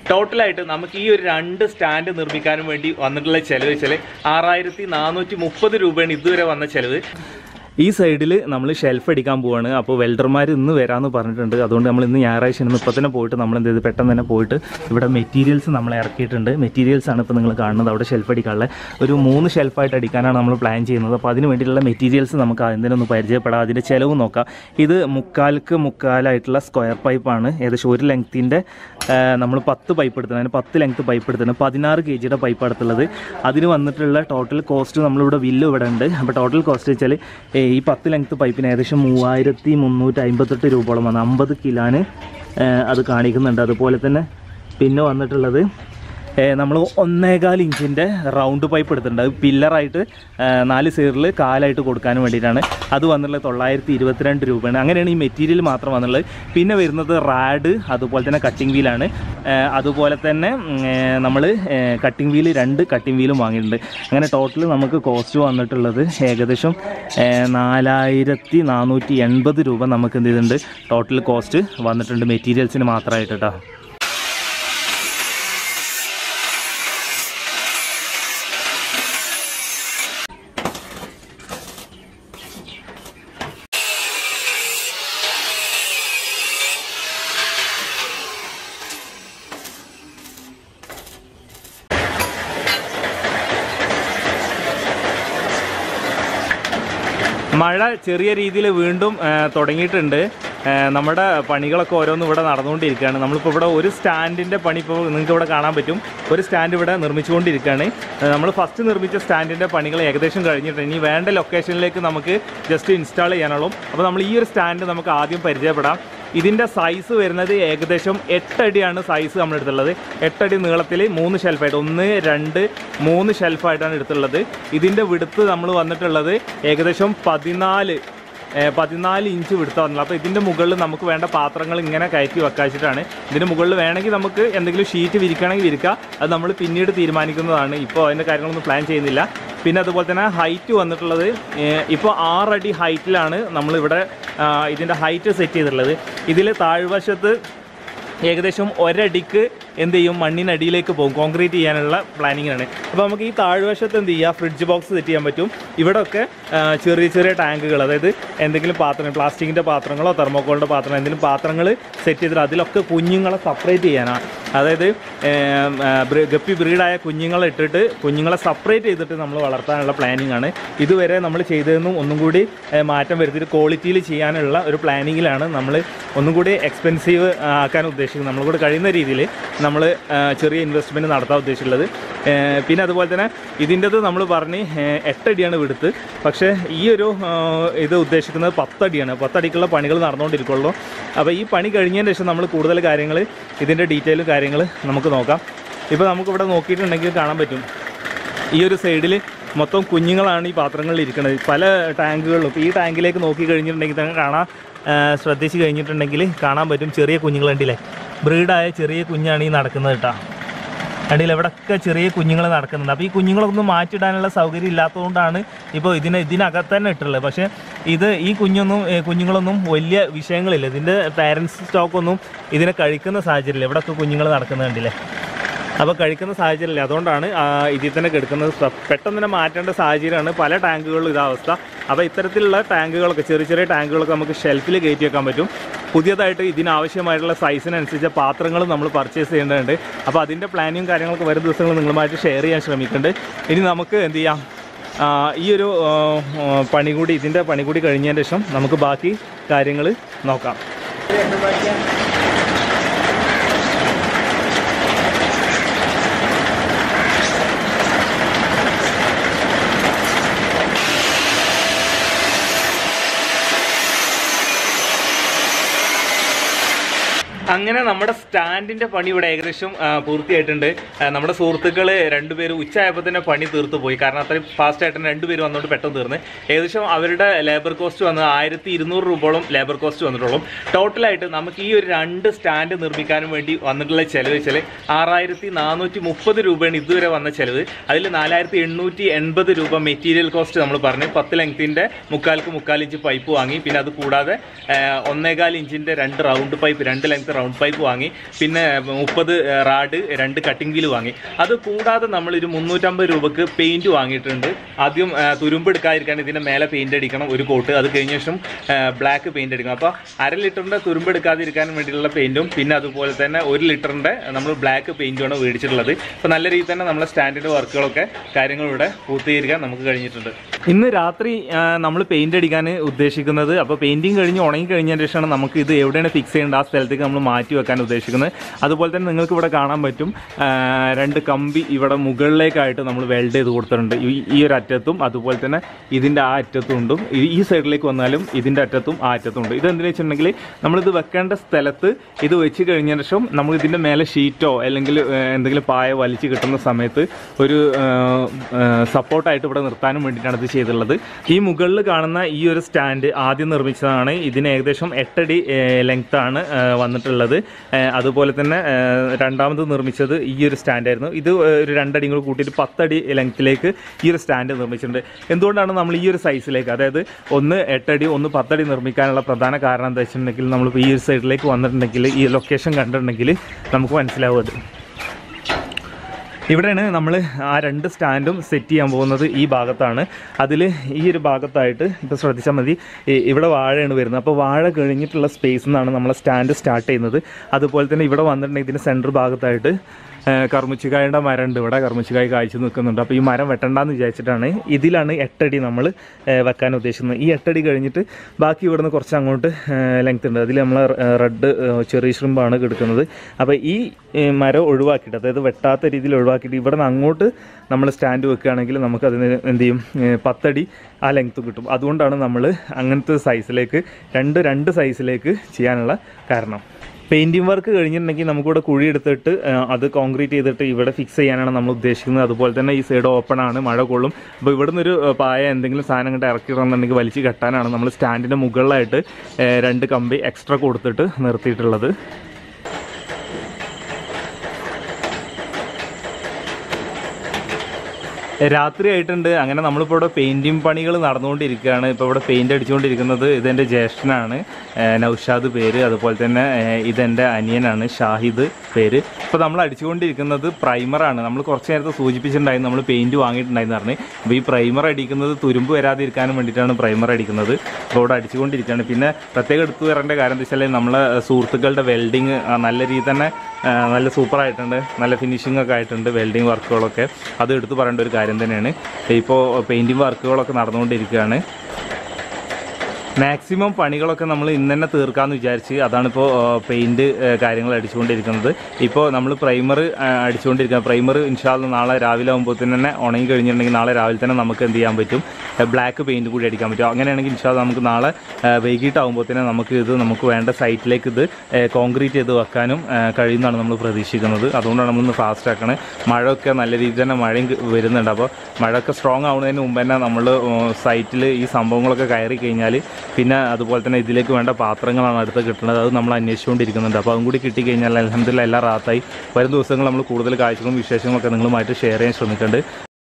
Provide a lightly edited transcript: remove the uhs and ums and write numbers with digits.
ടോട്ടലായിട്ട് നമുക്ക് ഈ ഒരു 2 സ്റ്റാൻഡ് നിർമ്മിക്കാനും വേണ്ടി വന്നിട്ടുള്ള ചിലവ് വെച്ചാൽ 6430 രൂപയാണ് ഇതുവരെ വന്ന ചിലവ്. ഈ സൈഡിൽ നമ്മൾ ഷെൽഫ് അടിക്കാൻ പോവാണ്. അപ്പോൾ വെൽഡർമാർ ഇന്ന് വരാമെന്ന് പറഞ്ഞിട്ടുണ്ട്. അതുകൊണ്ട് നമ്മൾ ഇന്ന് ഞായറാഴ്ച ഇപ്പോൾ തന്നെ പോയിട്ട് നമ്മൾ എന്ത് ചെയ്ത് പെട്ടെന്ന് തന്നെ പോയിട്ട് ഇവിടെ മെറ്റീരിയൽസ് നമ്മൾ ഇറക്കിയിട്ടുണ്ട്. മെറ്റീരിയൽസാണ് ഇപ്പോൾ നിങ്ങൾ കാണുന്നത്. അവിടെ ഷെൽഫ് അടിക്കാനുള്ള ഒരു 3 ഷെൽഫായിട്ട് അടിക്കാനാണ് നമ്മൾ പ്ലാൻ ചെയ്യുന്നത്. അപ്പോൾ അതിന് വേണ്ടിയിട്ടുള്ള മെറ്റീരിയൽസ് നമുക്ക് അതിനൊന്ന് പരിചയപ്പെടാം, അതിൻ്റെ ചിലവ് നോക്കാം. ഇത് 3x3 സ്ക്വയർ പൈപ്പാണ്. ഏകദേശം ഒരു ലെങ്ത്തിൻ്റെ നമ്മൾ 10 പൈപ്പ് എടുത്തത്, അതിന് 10 ലെങ്ത്ത് പൈപ്പ് എടുത്തത് 16 kg പൈപ്പ് അടുത്തുള്ളത്. അതിന് വന്നിട്ടുള്ള ടോട്ടൽ കോസ്റ്റ് നമ്മളിവിടെ ബില്ല് ഇവിടെ ഉണ്ട്. അപ്പോൾ ടോട്ടൽ കോസ്റ്റ് വെച്ചാൽ ഈ 10 ലെങ്ത്ത് പൈപ്പിന് ഏകദേശം 3358 രൂപയോളം വന്ന് 50 കിലോന് അത് കാണിക്കുന്നുണ്ട്. അതുപോലെ തന്നെ പിന്നെ വന്നിട്ടുള്ളത് നമ്മൾ 1.25 ഇഞ്ചിൻ്റെ റൗണ്ട് പൈപ്പ് എടുത്തിട്ടുണ്ട്. അത് പില്ലറായിട്ട് 4 സൈഡിൽ കാലായിട്ട് കൊടുക്കാൻ വേണ്ടിയിട്ടാണ്. അത് വന്നുള്ളത് 922 രൂപയാണ്. അങ്ങനെയാണ് ഈ മെറ്റീരിയൽ മാത്രം വന്നുള്ളത്. പിന്നെ വരുന്നത് റാഡ്, അതുപോലെ തന്നെ കട്ടിംഗ് വീലാണ്. അതുപോലെ തന്നെ നമ്മൾ കട്ടിംഗ് വീല് 2 കട്ടിംഗ് വീലും വാങ്ങിയിട്ടുണ്ട്. അങ്ങനെ ടോട്ടൽ നമുക്ക് കോസ്റ്റ് വന്നിട്ടുള്ളത് ഏകദേശം 4480 രൂപ നമുക്ക് എന്ത് ചെയ്തിട്ടുണ്ട് ടോട്ടൽ കോസ്റ്റ് വന്നിട്ടുണ്ട് മെറ്റീരിയൽസിന് മാത്രമായിട്ട് കേട്ടോ. മഴ ചെറിയ രീതിയിൽ വീണ്ടും തുടങ്ങിയിട്ടുണ്ട്. നമ്മുടെ പണികളൊക്കെ ഓരോന്നും ഇവിടെ നടന്നുകൊണ്ടിരിക്കുകയാണ്. നമ്മളിപ്പോൾ ഇവിടെ ഒരു സ്റ്റാൻഡിൻ്റെ പണി ഇപ്പോൾ നിങ്ങൾക്ക് ഇവിടെ കാണാൻ പറ്റും. ഒരു സ്റ്റാൻഡ് ഇവിടെ നിർമ്മിച്ചുകൊണ്ടിരിക്കുകയാണ്. നമ്മൾ ഫസ്റ്റ് നിർമ്മിച്ച സ്റ്റാൻഡിൻ്റെ പണികൾ ഏകദേശം കഴിഞ്ഞിട്ടുണ്ട്. ഇനി വേണ്ട ലൊക്കേഷനിലേക്ക് നമുക്ക് ജസ്റ്റ് ഇൻസ്റ്റാൾ ചെയ്യാനുള്ളൂ. അപ്പോൾ നമ്മൾ ഈ ഒരു സ്റ്റാൻഡ് നമുക്ക് ആദ്യം പരിചയപ്പെടാം. ഇതിൻ്റെ സൈസ് വരുന്നത് ഏകദേശം 8 അടിയാണ് സൈസ് നമ്മളെടുത്തുള്ളത്. 8 അടി നീളത്തിൽ 3 ഷെൽഫായിട്ട് 1, 2, 3 ഷെൽഫായിട്ടാണ് എടുത്തുള്ളത്. ഇതിൻ്റെ വിടുത്ത് നമ്മൾ വന്നിട്ടുള്ളത് ഏകദേശം 14 ഇഞ്ച് വിടുത്ത് വന്നത്. അപ്പോൾ ഇതിൻ്റെ മുകളിൽ നമുക്ക് വേണ്ട പാത്രങ്ങൾ ഇങ്ങനെ കയറ്റി വെക്കാച്ചിട്ടാണ്. ഇതിൻ്റെ മുകളിൽ വേണമെങ്കിൽ നമുക്ക് എന്തെങ്കിലും ഷീറ്റ് വിരിക്കണമെങ്കിൽ വിരിക്കുക. അത് നമ്മൾ പിന്നീട് തീരുമാനിക്കുന്നതാണ്. ഇപ്പോൾ അതിൻ്റെ കാര്യങ്ങളൊന്നും പ്ലാൻ ചെയ്യുന്നില്ല. പിന്നെ അതുപോലെ തന്നെ ഹൈറ്റ് വന്നിട്ടുള്ളത് ഇപ്പോൾ 6 അടി ഹൈറ്റിലാണ് നമ്മളിവിടെ ഇതിൻ്റെ ഹൈറ്റ് സെറ്റ് ചെയ്തിട്ടുള്ളത്. ഇതിൽ താഴ്വശത്ത് ഏകദേശം 1 അടിക്ക് എന്ത് ചെയ്യും മണ്ണിനടിയിലേക്ക് പോകും, കോൺക്രീറ്റ് ചെയ്യാനുള്ള പ്ലാനിങ്ങിനാണ്. അപ്പോൾ നമുക്ക് ഈ താഴ്വശത്ത് എന്ത് ചെയ്യുക ഫ്രിഡ്ജ് ബോക്സ് സെറ്റ് ചെയ്യാൻ പറ്റും. ഇവിടെയൊക്കെ ചെറിയ ചെറിയ ടാങ്കുകൾ, അതായത് എന്തെങ്കിലും പാത്രം പ്ലാസ്റ്റിക്കിൻ്റെ പാത്രങ്ങളോ തെർമോക്കോളിൻ്റെ പാത്രം എന്തെങ്കിലും പാത്രങ്ങൾ സെറ്റ് ചെയ്തിട്ട് അതിലൊക്കെ കുഞ്ഞുങ്ങളെ സെപ്പറേറ്റ് ചെയ്യാനാണ്. അതായത് ഗപ്പി ബ്രീഡായ കുഞ്ഞുങ്ങളെ ഇട്ടിട്ട് കുഞ്ഞുങ്ങളെ സെപ്പറേറ്റ് ചെയ്തിട്ട് നമ്മൾ വളർത്താനുള്ള പ്ലാനിങ് ആണ്. ഇതുവരെ നമ്മൾ ചെയ്തതെന്നും ഒന്നും കൂടി മാറ്റം വരുത്തിയിട്ട് ക്വാളിറ്റിയിൽ ചെയ്യാനുള്ള ഒരു പ്ലാനിങ്ങിലാണ്. നമ്മൾ ഒന്നും കൂടി എക്സ്പെൻസീവ് ആക്കാൻ ഉദ്ദേശിക്കുന്നത്. നമ്മൾ കൂടി കഴിയുന്ന രീതിയിൽ നമ്മൾ ചെറിയ ഇൻവെസ്റ്റ്മെൻറ്റ് നടത്താൻ ഉദ്ദേശിച്ചുള്ളത്. പിന്നെ അതുപോലെ തന്നെ ഇതിൻ്റെത് നമ്മൾ പറഞ്ഞ് 8 അടിയാണ് വിടുത്ത്. പക്ഷേ ഈ ഒരു ഇത് ഉദ്ദേശിക്കുന്നത് 10 അടിയാണ്. 10 അടിക്കുള്ള പണികൾ നടന്നുകൊണ്ടിരിക്കുള്ളൂ. അപ്പോൾ ഈ പണി കഴിഞ്ഞതിന് ശേഷം നമ്മൾ കൂടുതൽ കാര്യങ്ങൾ ഇതിൻ്റെ ഡീറ്റെയിലും കാര്യങ്ങൾ നമുക്ക് നോക്കാം. ഇപ്പോൾ നമുക്കിവിടെ നോക്കിയിട്ടുണ്ടെങ്കിൽ കാണാൻ പറ്റും ഈ ഒരു സൈഡിൽ മൊത്തം കുഞ്ഞുങ്ങളാണ് ഈ പാത്രങ്ങളിൽ ഇരിക്കുന്നത്. പല ടാങ്കുകളിലും ഇപ്പോൾ ഈ ടാങ്കിലേക്ക് നോക്കി കഴിഞ്ഞിട്ടുണ്ടെങ്കിൽ തന്നെ കാണാൻ ശ്രദ്ധിച്ച് കഴിഞ്ഞിട്ടുണ്ടെങ്കിൽ കാണാൻ പറ്റും ചെറിയ കുഞ്ഞുങ്ങളുണ്ടല്ലേ, ബ്രീഡായ ചെറിയ കുഞ്ഞാണ് ഈ നടക്കുന്നത് കേട്ടോ. അടിയിൽ എവിടെയൊക്കെ ചെറിയ കുഞ്ഞുങ്ങൾ നടക്കുന്നുണ്ട്. അപ്പോൾ ഈ കുഞ്ഞുങ്ങളൊന്നും മാറ്റിയിടാനുള്ള സൗകര്യം ഇല്ലാത്തതുകൊണ്ടാണ് ഇപ്പോൾ ഇതിനകത്ത് തന്നെ ഇട്ടുള്ളത്. പക്ഷേ ഈ കുഞ്ഞുങ്ങളൊന്നും വലിയ വിഷയങ്ങളില്ല. ഇതിൻ്റെ പാരൻസ് സ്റ്റോക്കൊന്നും ഇതിനെ കഴിക്കുന്ന സാഹചര്യമില്ല. എവിടെയൊക്കെ കുഞ്ഞുങ്ങൾ നടക്കുന്നുണ്ടല്ലേ. അപ്പോൾ കഴിക്കുന്ന സാഹചര്യമില്ല. അതുകൊണ്ടാണ് ഇതിൽ തന്നെ കിടക്കുന്നത്. പെട്ടെന്ന് തന്നെ മാറ്റേണ്ട സാഹചര്യമാണ് പല ടാങ്കുകളിലും ഇതവസ്ഥ. അപ്പോൾ ഇത്തരത്തിലുള്ള ടാങ്കുകളൊക്കെ ചെറിയ ചെറിയ ടാങ്കുകളൊക്കെ നമുക്ക് ഷെൽഫിൽ കയറ്റി വെക്കാൻ പറ്റും. പുതിയതായിട്ട് ഇതിനാവശ്യമായിട്ടുള്ള സൈസിനനുസരിച്ച് പാത്രങ്ങൾ നമ്മൾ പർച്ചേസ് ചെയ്യേണ്ടതുണ്ട്. അപ്പോൾ അതിൻ്റെ പ്ലാനിങ്ങും കാര്യങ്ങളൊക്കെ വരും ദിവസങ്ങൾ നിങ്ങളുമായിട്ട് ഷെയർ ചെയ്യാൻ ശ്രമിക്കുന്നുണ്ട്. ഇനി നമുക്ക് എന്ത് ചെയ്യാം, ഈ ഒരു ഇതിൻ്റെ പണി കൂടി കഴിഞ്ഞതിന് ശേഷം നമുക്ക് ബാക്കി കാര്യങ്ങൾ നോക്കാം. അങ്ങനെ നമ്മുടെ സ്റ്റാൻഡിൻ്റെ പണി ഇവിടെ ഏകദേശം പൂർത്തിയായിട്ടുണ്ട്. നമ്മുടെ സുഹൃത്തുക്കൾ 2 പേര് ഉച്ചയായപ്പോൾ തന്നെ പണി തീർത്തു പോയി. കാരണം അത്രയും ഫാസ്റ്റായിട്ട് 2 പേര് വന്നുകൊണ്ട് പെട്ടെന്ന് തീർന്ന്. ഏകദേശം അവരുടെ ലേബർ കോസ്റ്റ് വന്ന് 1200 രൂപയോളം ലേബർ കോസ്റ്റ് വന്നിട്ടുള്ളൂ. ടോട്ടലായിട്ട് നമുക്ക് ഈ ഒരു 2 സ്റ്റാൻഡ് നിർമ്മിക്കാനും വേണ്ടി വന്നിട്ടുള്ള ചിലവ് വെച്ചാൽ 6430 രൂപയാണ് ഇതുവരെ വന്ന ചിലവ്. അതിൽ 4880 രൂപ മെറ്റീരിയൽ കോസ്റ്റ് നമ്മൾ പറഞ്ഞ് 10 ലെങ്ത്തിൻ്റെ 3x3 ഇഞ്ച് പൈപ്പ് വാങ്ങി. പിന്നെ അത് കൂടാതെ 1.25 ഇഞ്ചിൻ്റെ 2 round pipe, 2 length round pipe വാങ്ങി, പിന്നെ 30 റാഡ് 2 കട്ടിംഗ് വീല് വാങ്ങി. അത് കൂടാതെ നമ്മളൊരു 350 രൂപക്ക് പെയിൻറ്റ് വാങ്ങിയിട്ടുണ്ട്. ആദ്യം തുരുമ്പ് എടുക്കാതിരിക്കാൻ ഇതിൻ്റെ മേലെ പെയിൻ്റ് അടിക്കണം ഒരു കോട്ട്, അത് കഴിഞ്ഞ ശേഷം ബ്ലാക്ക് പെയിൻ്റ് അടിക്കണം. അപ്പോൾ 1/2 ലിറ്ററിൻ്റെ തുരുമ്പ് എടുക്കാതിരിക്കാൻ വേണ്ടിയിട്ടുള്ള പെയിൻറ്റും പിന്നെ അതുപോലെ തന്നെ 1 ലിറ്ററിൻ്റെ നമ്മൾ ബ്ലാക്ക് പെയിൻറ്റുമാണ് മേടിച്ചിട്ടുള്ളത്. അപ്പോൾ നല്ല രീതിയിൽ തന്നെ നമ്മളെ സ്റ്റാൻഡിൻ്റെ വർക്കുകളൊക്കെ കാര്യങ്ങളിവിടെ പൂർത്തീകരിക്കാൻ നമുക്ക് കഴിഞ്ഞിട്ടുണ്ട്. ഇന്ന് രാത്രി നമ്മൾ പെയിൻ്റ് അടിക്കാൻ ഉദ്ദേശിക്കുന്നത്, അപ്പോൾ പെയിൻറ്റിങ് കഴിഞ്ഞ് ഉണങ്ങി കഴിഞ്ഞതിന് ശേഷമാണ് നമുക്ക് ഇത് എവിടെയാണ് ഫിക്സ് ചെയ്യേണ്ട ആ സ്ഥലത്തേക്ക് നമ്മൾ മാറ്റി വെക്കാൻ ഉദ്ദേശിക്കുന്നത്. അതുപോലെ തന്നെ നിങ്ങൾക്ക് ഇവിടെ കാണാൻ പറ്റും 2 കമ്പി ഇവിടെ മുകളിലേക്കായിട്ട് നമ്മൾ വെൽഡ് ചെയ്ത് കൊടുത്തിട്ടുണ്ട്. ഈ ഒരു അറ്റത്തും അതുപോലെ തന്നെ ഇതിൻ്റെ ആ അറ്റത്തും ഉണ്ട്. ഈ സൈഡിലേക്ക് വന്നാലും ഇതിൻ്റെ അറ്റത്തും ആ അറ്റത്തും ഉണ്ട്. ഇതെന്തിനാ വെച്ചിട്ടുണ്ടെങ്കിൽ നമ്മളിത് വെക്കേണ്ട സ്ഥലത്ത് ഇത് വെച്ച് കഴിഞ്ഞതിന് ശേഷം നമ്മൾ ഇതിൻ്റെ മേലെ ഷീറ്റോ അല്ലെങ്കിൽ എന്തെങ്കിലും പായ വലിച്ച് കിട്ടുന്ന സമയത്ത് ഒരു സപ്പോർട്ടായിട്ട് ഇവിടെ നിർത്താനും വേണ്ടിയിട്ടാണ് ഇത് ചെയ്തിട്ടുള്ളത്. ഈ മുകളിൽ കാണുന്ന ഈ ഒരു സ്റ്റാൻഡ് ആദ്യം നിർമ്മിച്ചതാണ്. ഇതിന് ഏകദേശം 8 അടി ലെങ്ത്താണ് വന്നിട്ടുള്ളത്. അതുപോലെ തന്നെ രണ്ടാമത് നിർമ്മിച്ചത് ഈ ഒരു സ്റ്റാൻഡായിരുന്നു. ഇത് ഒരു 2 അടിയും കൂടി കൂട്ടിയിട്ട് 10 അടി ലെങ്ത്തിലേക്ക് ഈ ഒരു സ്റ്റാൻഡ് നിർമ്മിച്ചിട്ടുണ്ട്. എന്തുകൊണ്ടാണ് നമ്മൾ ഈ ഒരു സൈസിലേക്ക്, അതായത് ഒന്ന് 8 അടി ഒന്ന് 10 അടി നിർമ്മിക്കാനുള്ള പ്രധാന കാരണം എന്താ വെച്ചിട്ടുണ്ടെങ്കിൽ, നമ്മളിപ്പോൾ ഈ ഒരു സൈഡിലേക്ക് വന്നിട്ടുണ്ടെങ്കിൽ ഈ ലൊക്കേഷൻ കണ്ടിട്ടുണ്ടെങ്കിൽ നമുക്ക് മനസ്സിലാവും. അത് ഇവിടെയാണ് നമ്മൾ ആ 2 സ്റ്റാൻഡും സെറ്റ് ചെയ്യാൻ പോകുന്നത്. ഈ ഭാഗത്താണ്. അതിൽ ഈ ഒരു ഭാഗത്തായിട്ട് ഇപ്പോൾ ശ്രദ്ധിച്ചാൽ മതി, ഇവിടെ വാഴയാണ് വരുന്നത്. അപ്പോൾ വാഴ കഴിഞ്ഞിട്ടുള്ള സ്പേസിൽ നിന്നാണ് നമ്മളെ സ്റ്റാൻഡ് സ്റ്റാർട്ട് ചെയ്യുന്നത്. അതുപോലെ തന്നെ ഇവിടെ വന്നിട്ടുണ്ടെങ്കിൽ ഇതിൻ്റെ സെൻറ്റർ ഭാഗത്തായിട്ട് കർമ്മുച്ചിക്കായുടെ മരം ഉണ്ട്. ഇവിടെ കർമ്മുച്ചിക്കായ കായ്ച്ചു നിൽക്കുന്നുണ്ട്. അപ്പോൾ ഈ മരം വെട്ടണ്ടെന്ന് വിചാരിച്ചിട്ടാണ് ഇതിലാണ് 8 അടി നമ്മൾ വെക്കാൻ ഉദ്ദേശിക്കുന്നത്. ഈ 8 അടി കഴിഞ്ഞിട്ട് ബാക്കി ഇവിടെ നിന്ന് കുറച്ച് അങ്ങോട്ട് ലെങ്ത് ഉണ്ട്. അതിൽ നമ്മൾ റെഡ് ചെറിയ ഷ്രിമ്പാണ് കിടക്കുന്നത്. അപ്പോൾ ഈ മരം ഒഴിവാക്കിയിട്ട്, അതായത് വെട്ടാത്ത രീതിയിൽ ഒഴിവാക്കിയിട്ട് ഇവിടെ നിന്ന് അങ്ങോട്ട് നമ്മൾ സ്റ്റാൻഡ് വെക്കുകയാണെങ്കിൽ നമുക്ക് അതിന് എന്ത് ചെയ്യും, 10 അടി ആ ലെങ്ത്ത് കിട്ടും. അതുകൊണ്ടാണ് നമ്മൾ അങ്ങനത്തെ സൈസിലേക്ക് രണ്ട് സൈസിലേക്ക് ചെയ്യാനുള്ള കാരണം. പെയിൻറ്റിങ് വർക്ക് കഴിഞ്ഞിട്ടുണ്ടെങ്കിൽ നമുക്കിവിടെ കുഴി എടുത്തിട്ട് അത് കോൺക്രീറ്റ് ചെയ്തിട്ട് ഇവിടെ ഫിക്സ് ചെയ്യാനാണ് നമ്മൾ ഉദ്ദേശിക്കുന്നത്. അതുപോലെ തന്നെ ഈ സൈഡ് ഓപ്പൺ ആണ്, മഴ കൊള്ളും. അപ്പോൾ ഇവിടെ നിന്നൊരു പായ എന്തെങ്കിലും സാധനം കണ്ട് ഇറക്കിയിടണമെന്നുണ്ടെങ്കിൽ വലിച്ച് കെട്ടാനാണ് നമ്മൾ സ്റ്റാൻഡിൻ്റെ മുകളിലായിട്ട് 2 കമ്പി എക്സ്ട്രാ കൊടുത്തിട്ട് നിർത്തിയിട്ടുള്ളത്. രാത്രി ആയിട്ടുണ്ട്. അങ്ങനെ നമ്മളിപ്പോൾ ഇവിടെ പെയിൻറ്റിങ് പണികൾ നടന്നുകൊണ്ടിരിക്കുകയാണ്. ഇപ്പോൾ ഇവിടെ പെയിൻറ്റ് അടിച്ചുകൊണ്ടിരിക്കുന്നത് ഇതെൻ്റെ ജ്യേഷ്ഠനാണ്, നൗഷാദ് പേര്. അതുപോലെ തന്നെ ഇതെൻ്റെ അനിയനാണ്, ഷാഹിദ് പേര്. ഇപ്പോൾ നമ്മൾ അടിച്ചുകൊണ്ടിരിക്കുന്നത് പ്രൈമറാണ്. നമ്മൾ കുറച്ച് നേരത്തെ സൂചിപ്പിച്ചിട്ടുണ്ടായിരുന്നു നമ്മൾ പെയിൻറ്റ് വാങ്ങിയിട്ടുണ്ടായിരുന്നു പറഞ്ഞ്. അപ്പോൾ ഈ പ്രൈമർ അടിക്കുന്നത് തുരുമ്പ് വരാതിരിക്കാനും വേണ്ടിയിട്ടാണ് പ്രൈമർ അടിക്കുന്നത്. അപ്പോൾ ഇവിടെ അടിച്ചുകൊണ്ടിരിക്കുകയാണ്. പിന്നെ പ്രത്യേകം എടുത്തു വരേണ്ട കാര്യം എന്താ വെച്ചാൽ നമ്മളെ സുഹൃത്തുക്കളുടെ വെൽഡിങ് നല്ല രീതിയിൽ തന്നെ നല്ല സൂപ്പറായിട്ടുണ്ട്, നല്ല ഫിനിഷിംഗ് ഒക്കെ ആയിട്ടുണ്ട്. വെൽഡിങ് വർക്കുകളൊക്കെ അത് എടുത്തു പറയേണ്ട ഒരു കാര്യം തന്നെയാണ്. ഇപ്പോൾ പെയിൻറ്റിങ് വർക്കുകളൊക്കെ നടന്നുകൊണ്ടിരിക്കുകയാണ്. മാക്സിമം പണികളൊക്കെ നമ്മൾ ഇന്ന് തന്നെ തീർക്കാമെന്ന് വിചാരിച്ച് അതാണിപ്പോൾ പെയിൻറ്റ് കാര്യങ്ങൾ അടിച്ചുകൊണ്ടിരിക്കുന്നത്. ഇപ്പോൾ നമ്മൾ പ്രൈമർ അടിച്ചുകൊണ്ടിരിക്കുക. പ്രൈമർ ഇൻഷാല്ല നാളെ രാവിലെ ആകുമ്പോൾ തന്നെ ഉണങ്ങി കഴിഞ്ഞിട്ടുണ്ടെങ്കിൽ നാളെ രാവിലെ തന്നെ നമുക്ക് എന്ത് ചെയ്യാൻ പറ്റും, ബ്ലാക്ക് പെയിൻറ്റ് കൂടി അടിക്കാൻ പറ്റും. അങ്ങനെയാണെങ്കിൽ ഇൻഷാല്ല നമുക്ക് നാളെ വൈകിട്ടാകുമ്പോൾ തന്നെ നമുക്ക് വേണ്ട സൈറ്റിലേക്ക് ഇത് കോൺക്രീറ്റ് ചെയ്ത് വെക്കാനും കഴിയുന്നതാണ് നമ്മൾ പ്രതീക്ഷിക്കുന്നത്. അതുകൊണ്ടാണ് നമ്മളിന്ന് ഫാസ്റ്റ് ആക്കണത്. മഴയൊക്കെ നല്ല രീതിയിൽ തന്നെ മഴയും വരുന്നുണ്ട്. അപ്പോൾ മഴയൊക്കെ സ്ട്രോങ് ആവുന്നതിന് മുമ്പ് തന്നെ നമ്മൾ സൈറ്റിൽ ഈ സംഭവങ്ങളൊക്കെ കയറി കഴിഞ്ഞാൽ പിന്നെ അതുപോലെ തന്നെ ഇതിലേക്ക് വേണ്ട പാത്രങ്ങളാണ് അടുത്ത് കിട്ടുന്നത്. അത് നമ്മൾ അന്വേഷിച്ചുകൊണ്ടിരിക്കുന്നുണ്ട്. അപ്പോൾ അതും കൂടി കിട്ടിക്കഴിഞ്ഞാൽ അൽഹംദുലില്ലാഹ് എല്ലാം റാത്തായി. വരും ദിവസങ്ങൾ നമ്മൾ കൂടുതൽ കാഴ്ചകളും വിശേഷങ്ങളൊക്കെ നിങ്ങളുമായിട്ട് ഷെയർ ചെയ്യാൻ ശ്രമിക്കുന്നുണ്ട്.